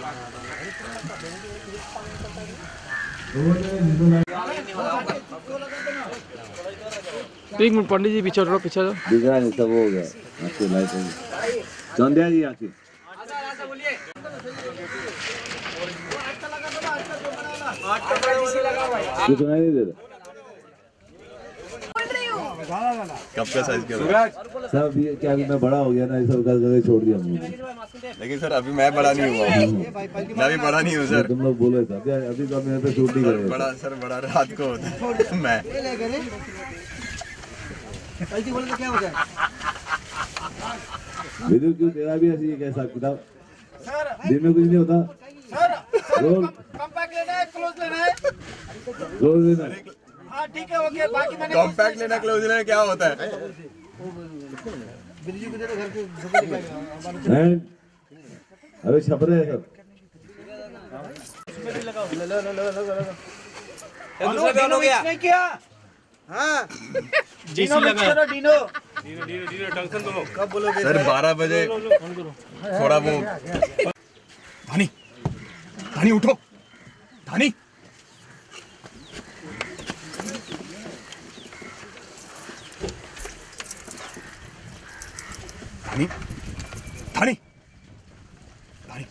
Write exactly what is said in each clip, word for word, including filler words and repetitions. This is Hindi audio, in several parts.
एक मिनट पंडित जी, पीछे हटो, पीछे हटो। दिख रहा नहीं, सब हो गया। अच्छी लाइट है। चंदिया जी आके कुछ नहीं दे रहा। कब का साइज क्या सब ये क्या मैं बड़ा हो गया ना, ये सब कर छोड़ दिया मुझे। लेकिन सर अभी मैं बड़ा नहीं हुआ हूँ, मैं भी बड़ा नहीं हूँ सर। तुम लोग बोले था क्या? अभी तो मैं पे शूट नहीं कर रहे। बड़ा सर बड़ा रात को होता है। मैं गलती बोले तो क्या हो जाए? वीडियो क्यों तेरा भी ऐसी है कैसा किताब? दिन में कुछ नहीं होता। रोल कॉम्पैक्ट लेना है, क्लोज लेना है? क्लोज लेना है। हाँ ठीक है, ओके। बाकी मैंने कॉम्पैक्ट लेना क्लोज लेना क्या होता है? बिजली को दे दो, घर के झोंके निकालेगा। हैं? अरे छप रहे हैं सब। लो लो लो लो लो लो। दूसरा हो गया। नहीं किया। हाँ। जैसी लगा। डीनो। डीनो डीनो डीनो टंगसन दो। कब बोलोगे? सर बारह बजे थोड़ा वो। धानी धानी उठो, धानी धानी धानी धानी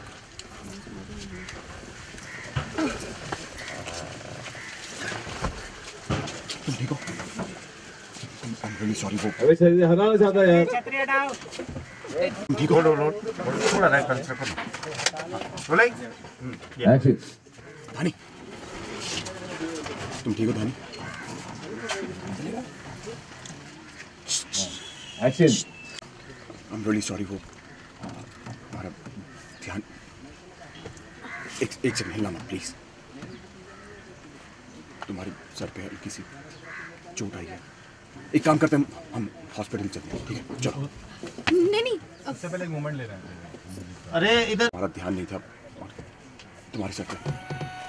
तुम ठीक हो? I'm really sorry वो। अबे शरीर हटाना चाहता है यार। छतरी हटाओ। तुम ठीक हो? थोड़ा राइट कर सकते हो? बोले? एक्शन। धानी तुम ठीक हो धानी? एक्शन। I'm really sorry वो हमारा ध्यान। एक एक सेकंड हिलना मत प्लीज। तुम्हारे सर पे हल्की सी चोट आई है। एक काम करते हैं, हम हॉस्पिटल चलते हैं, ठीक है? चलो। नहीं नहीं, सबसे पहले एक मोमेंट ले रहे हैं। अरे इधर हमारा ध्यान नहीं था तुम्हारे सर पे।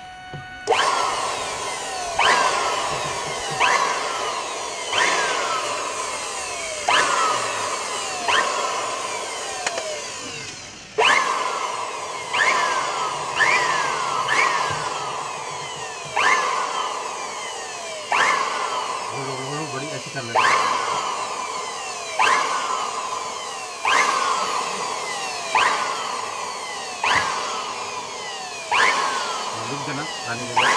बड़ी ऐसी कर रहे हैं। रुक देना, आने देना।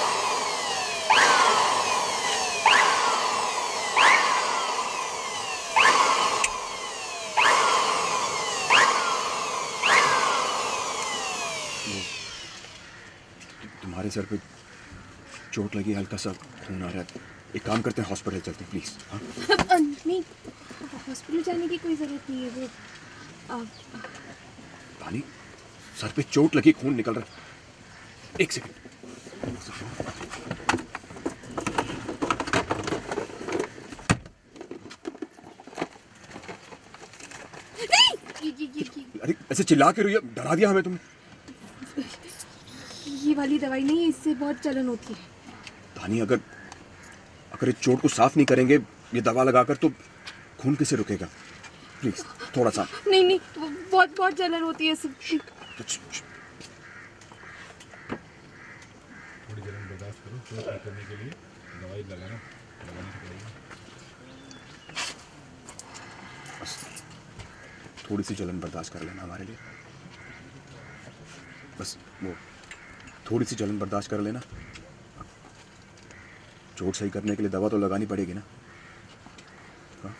तुम्हारे सर पे चोट लगी, हल्का सा खून आ रहा है। एक काम करते हैं, हॉस्पिटल चलते हैं प्लीज। हाँ नहीं, हॉस्पिटल जाने की कोई जरूरत नहीं है। वो पानी सर पे चोट लगी, खून निकल रहा है। एक सेकंड। अरे ऐसे चिल्ला के रही है, डरा दिया हमें तुमने। ये वाली दवाई नहीं है, इससे बहुत जलन होती है। धानी अगर अगर इस चोट को साफ नहीं करेंगे ये दवा लगाकर तो खून कैसे रुकेगा? प्लीज थोड़ा सा। नहीं नहीं, बहुत बहुत जलन होती है इससे। थोड़ी जलन बर्दाश्त करो, चोट ठीक करने के लिए दवाई लगाना लगानी पड़ेगी। बस थोड़ी सी जलन बर्दाश्त कर लेना हमारे लिए। बस वो थोड़ी सी जलन बर्दाश्त कर लेना। चोट सही करने के लिए दवा तो लगानी पड़ेगी ना। हाँ?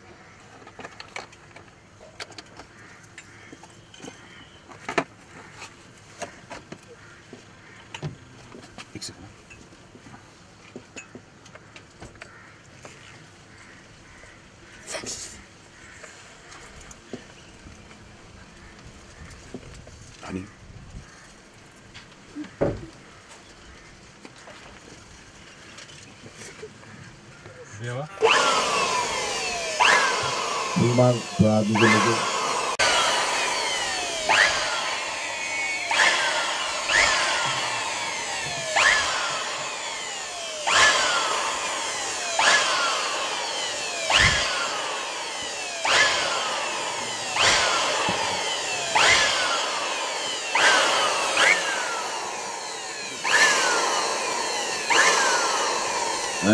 एक सेकंड। धानी मुसलमान थोड़ा आदमी को लेके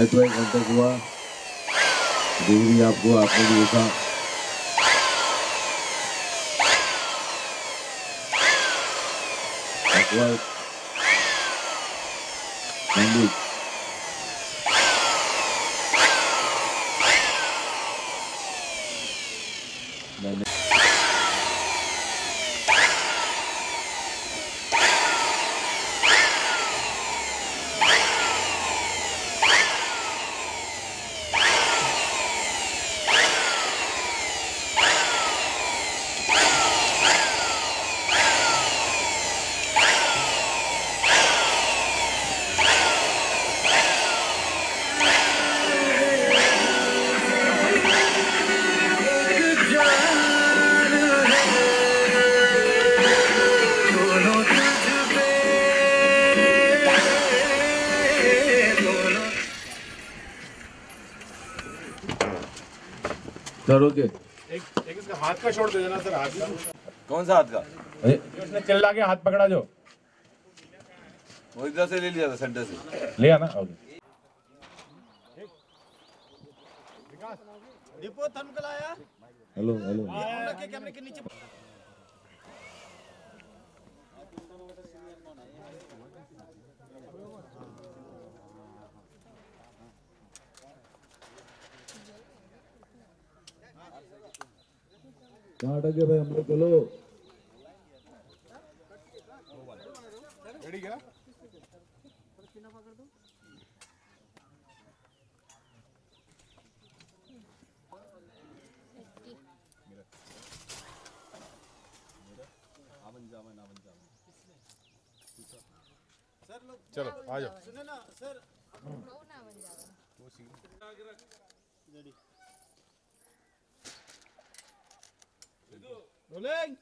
आई टू आई कॉन्टेक्ट हुआ, डिग्री आपको आपने भी देखा। Language sir okay. एक एक इसका हाथ का शॉट दे देना सर, हाथ का। कौन सा हाथ का? ये उसने चिल्ला के हाथ पकड़ा जो, वो इधर से ले लिया था, सेंटर से ले आना। ओके दीपो थमकल आया। हेलो हेलो के कैमरे के नीचे कहाँ अटक गए भाई हम लोग? चलो रेडी क्या? चलो आ जाओ। सुने ना सर, रोलिंग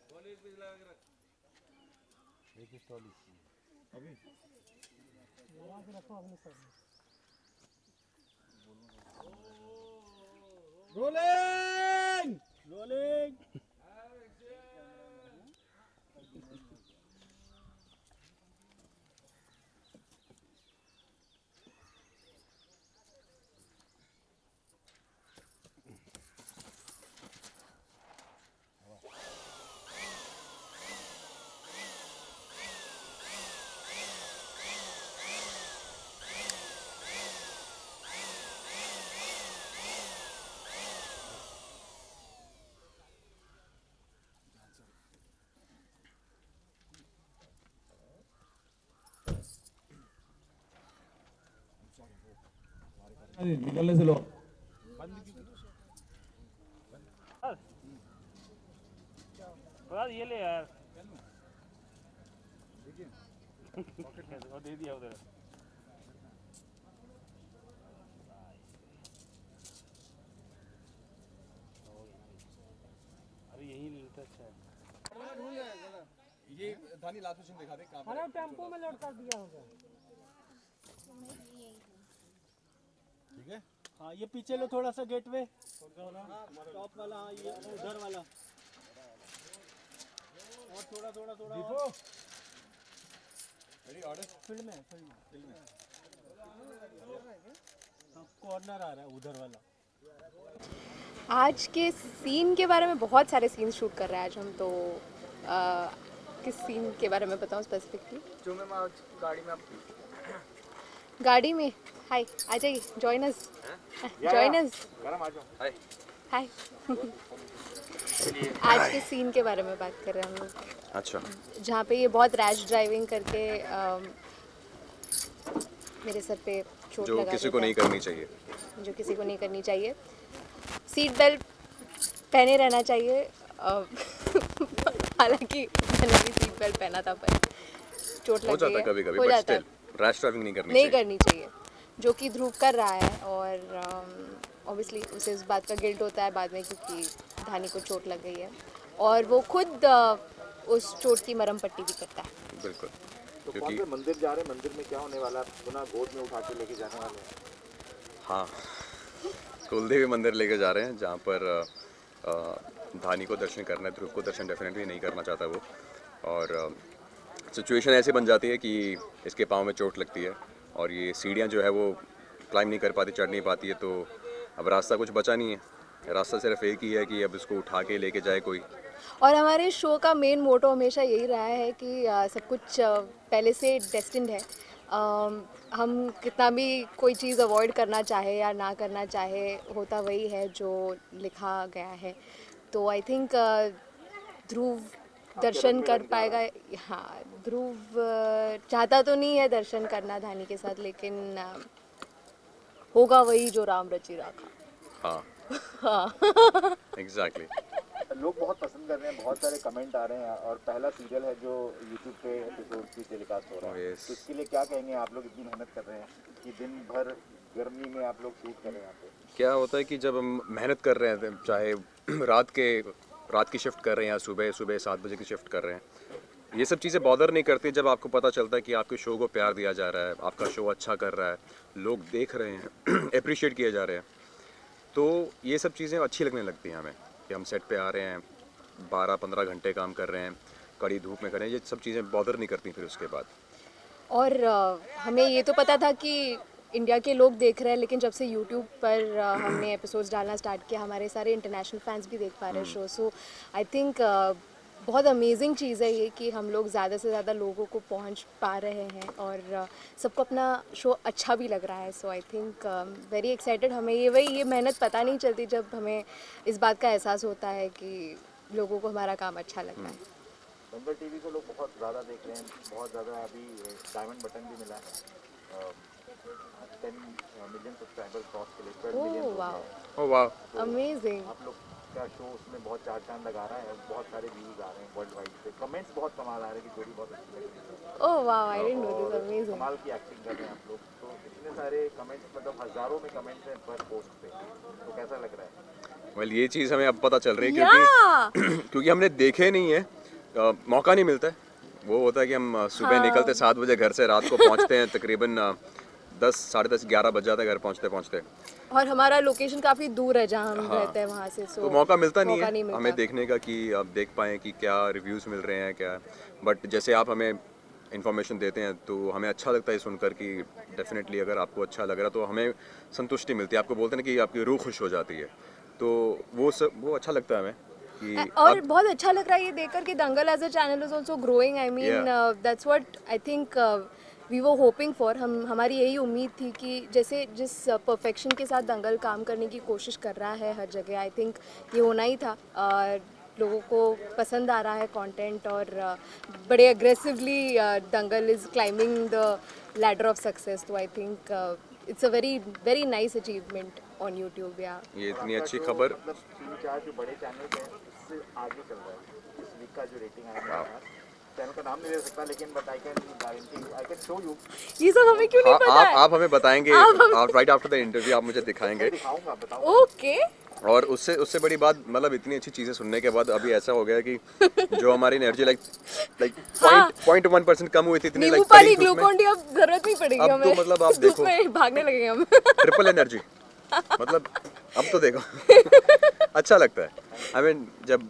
रोलिंग रोलिंग निकलने से लो। ये ले यार दे दिया उधर। अरे यही लेता अच्छा है। ये धानी लास्ट में दिखा दे कहां अरे टेंपो में लोड कर दिया होगा। ठीक है। हाँ ये पीछे लो थोड़ा सा गेटवे, टॉप वाला। हाँ ये उधर वाला, और थोड़ा थोड़ा थोड़ा और। रेडी ऑर्डर फील्ड में फील्ड में फील्ड में कॉर्नर आ रहा है उधर वाला। आज के सीन के बारे में बहुत सारे सीन शूट कर रहे हैं आज हम, तो आ, किस सीन के बारे में बताऊं स्पेसिफिकली? जो मैं आज गाड़ी में गाड़ी में हाय आ जाइए, जॉइन अस जॉइन अस गरम आ जाओ। हाय हाय आज के सीन के बारे में बात कर रहे हैं हम लोग। अच्छा, जहाँ पे ये बहुत रैश ड्राइविंग करके आ, मेरे सर पे चोट जो लगा किसी देता को है, नहीं करनी चाहिए। जो किसी को नहीं करनी चाहिए। सीट बेल्ट पहने रहना चाहिए। अ, हालांकि मैंने भी सीट बेल्ट पहना था पर चोट हो लग जाता गई है कभी कभी, हो बट जाता है, स्टिल रैश ड्राइविंग नहीं करनी नहीं चाहिए। करनी चाहिए, जो कि ध्रुव कर रहा है। और ऑब्वियसली उसे इस बात का गिल्ट होता है बाद में, क्योंकि धानी को चोट लग गई है और वो खुद अ, उस चोट की मरहम पट्टी भी करता है। बिल्कुल, तो क्योंकि कौन से मंदिर जा रहे हैं? मंदिर में क्या होने वाला है? सुना गोद में उठा के लेके जाने वाले हैं। हाँ, कुलदेवी मंदिर लेके जा रहे हैं, जहाँ पर अ, धानी को दर्शन करना है। ध्रुव को दर्शन डेफिनेटली नहीं करना चाहता वो, और सिचुएशन ऐसे बन जाती है कि इसके पाँव में चोट लगती है और ये सीढ़ियाँ जो है वो क्लाइम नहीं कर पाती, चढ़ नहीं पाती है, तो अब रास्ता कुछ बचा नहीं है। रास्ता सिर्फ एक ही है कि अब इसको उठा के लेके जाए कोई। और हमारे शो का मेन मोटो हमेशा यही रहा है कि आ, सब कुछ आ, पहले से डेस्टिन्ड है। आ, हम कितना भी कोई चीज़ अवॉइड करना चाहे या ना करना चाहे, होता वही है जो लिखा गया है। तो आई थिंक ध्रुव दर्शन कर पाएगा। हाँ, ध्रुव चाहता तो नहीं है दर्शन करना धानी के साथ, लेकिन आ, होगा वही जो राम रचि राखा। हाँ हाँ एग्जैक्टली। लोग बहुत पसंद कर रहे हैं, बहुत सारे कमेंट आ रहे हैं और पहला सीरियल है जो यूट्यूब पे एपिसोड की टेलीकास्ट हो रहा है। yes. तो इसके लिए क्या कहेंगे? आप लोग इतनी मेहनत कर रहे हैं कि दिन भर गर्मी में आप लोग शूट कर रहे हैं यहाँ पे। क्या होता है कि जब हम मेहनत कर रहे हैं, चाहे रात के रात की शिफ्ट कर रहे हैं या सुबह सुबह सात बजे की शिफ्ट कर रहे हैं, ये सब चीज़ें बॉदर नहीं करती जब आपको पता चलता है कि आपके शो को प्यार दिया जा रहा है, आपका शो अच्छा कर रहा है, लोग देख रहे हैं, अप्रिशिएट किए जा रहे हैं। तो ये सब चीज़ें अच्छी लगने लगती हैं हमें कि हम सेट पे आ रहे हैं, बारह पंद्रह घंटे काम कर रहे हैं, कड़ी धूप में कर रहे हैं, ये सब चीज़ें बॉदर नहीं करती फिर उसके बाद। और आ, हमें ये तो पता था कि इंडिया के लोग देख रहे हैं, लेकिन जब से यूट्यूब पर आ, हमने एपिसोड्स डालना स्टार्ट किया, हमारे सारे इंटरनेशनल फैंस भी देख पा रहे हैं शो। सो आई थिंक बहुत अमेजिंग चीज़ है ये कि हम लोग ज़्यादा से ज़्यादा लोगों को पहुंच पा रहे हैं और uh, सबको अपना शो अच्छा भी लग रहा है। So I think very excited. हमें ये वही ये मेहनत पता नहीं चलती जब हमें इस बात का एहसास होता है कि लोगों को हमारा काम अच्छा लग रहा है। दंगल टीवी को लोग बहुत ज़्यादा देख रहे हैं, बहुत ज़्यादा। अभी डायमंड बटन भी मिला है, टेन मिलियन सब्सक्राइबर क्रॉस के लिए, ट्वेल्व मिलियन ओह वाह, ओह वाह, अमेजिंग। आप लोग का शो उसमें बहुत चार चांद लगा रहा है, बहुत सारे व्यूज आ रहे हैं वर्ल्ड वाइड पे, कमेंट्स बहुत कमाल आ रहे हैं कि जोड़ी बहुत अच्छी लग रही है। ओह वाह, आई डिडंट नो दिस, और अमेजिंग। कमाल की एक्टिंग कर रहे हैं आप लोग। तो इतने सारे कमेंट्स, मतलब हजारों में कमेंट्स हैं पर पोस्ट पे, तो कैसा लग रहा है? वेल ये चीज़ हमें अब पता चल रही है क्योंकि क्योंकि हमने देखे नहीं है, आ, मौका नहीं मिलता है। वो होता है कि हम सुबह हाँ। निकलते सात बजे घर से, रात को पहुंचते हैं तकरीबन दस साढ़े दस ग्यारह बज जाता है घर पहुंचते पहुंचते। और हमारा लोकेशन काफ़ी दूर है जहाँ हम हाँ। रहते हैं वहाँ से। सो तो मौका मिलता नहीं मौका है नहीं मिलता। हमें देखने का कि आप देख पाएँ कि क्या रिव्यूज़ मिल रहे हैं क्या। बट जैसे आप हमें इन्फॉर्मेशन देते हैं तो हमें अच्छा लगता है सुनकर कि डेफिनेटली अगर आपको अच्छा लग रहा तो हमें संतुष्टि मिलती है। आपको बोलते हैं कि आपकी रूह खुश हो जाती है, तो वो सब वो अच्छा लगता है हमें कि और आप, बहुत अच्छा लग रहा है ये देखकर कि Dangal as a channel is also growing. I mean that's what I think we were hoping for. हम हमारी यही उम्मीद थी कि जैसे जिस परफेक्शन के साथ दंगल काम करने की कोशिश कर रहा है हर जगह, आई थिंक ये होना ही था। uh, लोगों को पसंद आ रहा है कंटेंट और uh, बड़े aggressively Dangal is climbing the ladder of success. तो I think it's a very very nice achievement on YouTube. या ये इतनी अच्छी खबर, मतलब तीन चार जो बड़े चैनल हैं उससे आगे चल रहा है। इस वीक का जो रेटिंग आया है, चैनल का नाम नहीं ले सकता, लेकिन but I can guarantee you, I can show you. ये सब हमें क्यों नहीं आप पता आप, है? आप हमें बताएंगे, आप राइट आफ्टर द इंटरव्यू आप मुझे दिखाएंगे। दिखाऊंगा, बताऊंगा। ओके। और उससे उससे बड़ी बात, मतलब इतनी अच्छी चीज़ें सुनने के बाद अभी ऐसा हो गया कि जो हमारी energy like like point point one percent कम हुई थी, इतनी नींबू लाइक पानी ग्लूकोन डी अब जरूरत नहीं पड़ेगी अब तो हमें। मतलब आप धूप देखो। में भागने लगेंगे हम। ट्रिपल एनर्जी, मतलब अब तो देखो अच्छा लगता है। आई मीन जब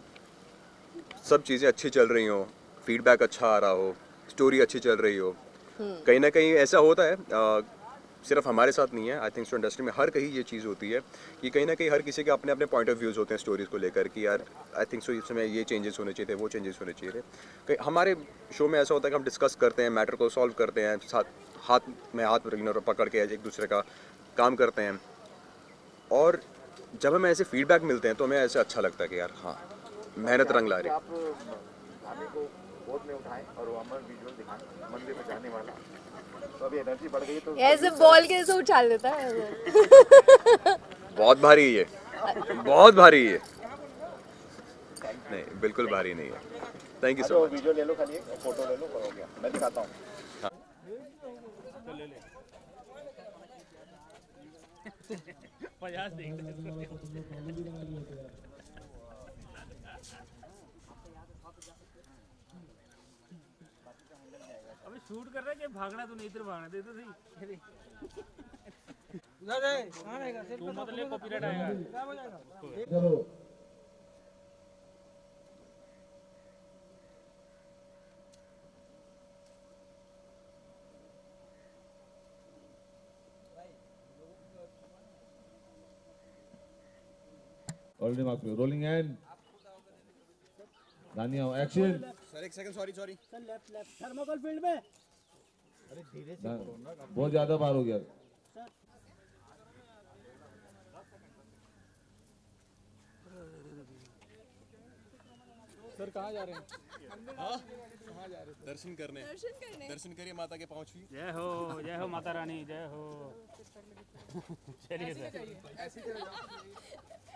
सब चीज़ें अच्छी चल रही हो, फीडबैक अच्छा आ रहा हो, स्टोरी अच्छी चल रही हो, कहीं ना कहीं ऐसा होता है, आ, सिर्फ हमारे साथ नहीं है, आई थिंक सो इंडस्ट्री में हर कहीं ये चीज़ होती है कि कहीं ना कहीं हर किसी के अपने अपने पॉइंट ऑफ व्यूज़ होते हैं स्टोरीज़ को लेकर कि यार आई थिंक सो इस समय ये चेंजेस होने चाहिए थे, वो चेंजेस होने चाहिए थे। कहीं हमारे शो में ऐसा होता है कि हम डिस्कस करते हैं, मैटर को सॉल्व करते हैं, साथ हाथ में हाथ पकड़ के एक दूसरे का काम करते हैं। और जब हमें ऐसे फीडबैक मिलते हैं तो हमें ऐसे अच्छा लगता है कि यार हाँ मेहनत रंग ला रही है। आप धानी को गोद में उठाएं और वो अमर विजुअल दिखाएं मंदिर में जाने वाला, तो अभी एनर्जी बढ़ गई। तो ऐसे बॉल कैसे उछाल देता है? बहुत भारी है ये, बहुत भारी है। नहीं बिल्कुल भारी नहीं है। थैंक यू सो तो मच। वीडियो ले लो, खाली एक फोटो ले लो, हो गया। मैं दिखाता हूँ। पचास देख अबे शूट कर रहा है कि भागना तो नहीं, इधर भागना दे तो सही। तू मतलब कॉपीराइट आएगा। चलो ऑलरेडी मार्क पे रोलिंग एंड दानिया एक्शन सर एक second sorry sorry sir left left thermocol field में बहुत ज्यादा बार हो गया सर कहाँ जा रहे हैं? कहाँ जा रहे हैं? दर्शन करने दर्शन करने दर्शन करिए माता के पाँव छुइए जय हो जय हो माता रानी जय हो चलिए सर